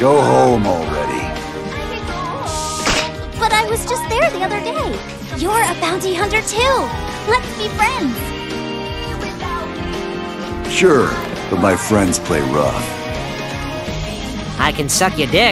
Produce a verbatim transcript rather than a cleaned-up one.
Go home already. But I was just there the other day. You're a bounty hunter too. Let's be friends. Sure, but my friends play rough. I can suck your dick.